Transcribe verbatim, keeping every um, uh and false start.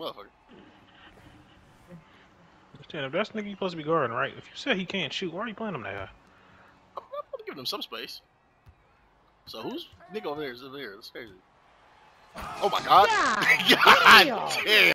motherfucker. Understand, if that's the nigga you supposed to be guarding, right? If you said he can't shoot, why are you playing him there? I'm gonna give him some space. So who's nigga over there? Is over there? That's crazy. Oh my god! God, God damn. damn!